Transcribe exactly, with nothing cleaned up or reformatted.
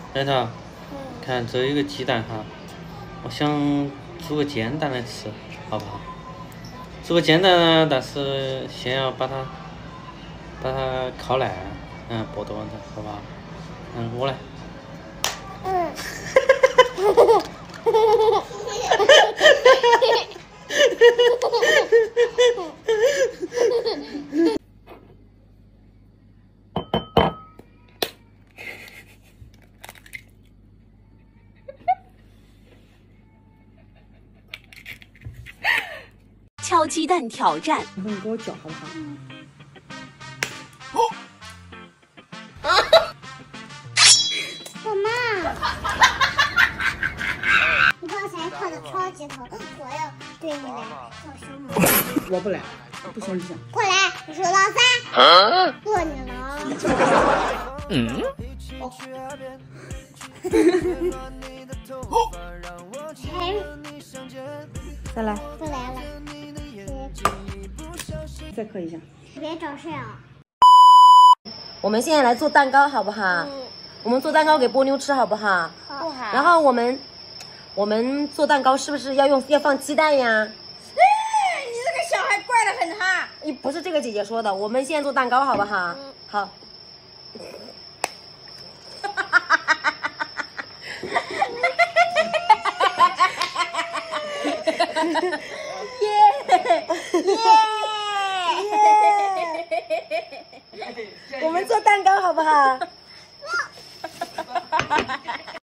人头，看这有个鸡蛋哈，我想煮个煎蛋来吃，好不好？煮个煎蛋呢，但是先要把它把它烤烂，嗯，剥多的，好不好？嗯，我来。嗯。 敲鸡蛋挑战， 然后你给我搅好不好？ 嗯。我妈，你刚才靠的超级疼，我要对你来做什么？ 我不来，不行不行。 过来，你说老三，过你了。 嗯。 哦。 再来。 不来了。 再磕一下。 别找事啊！ 我们现在来做蛋糕，好不好？嗯。我们做蛋糕给波妞吃，好不好？ 好。 然后我们，我们做蛋糕是不是要用要放鸡蛋呀？哎， 你这个小孩怪得很哈！ 你不是这个姐姐说的，我们现在做蛋糕，好不好？嗯。好。耶耶耶！我们做蛋糕好不好？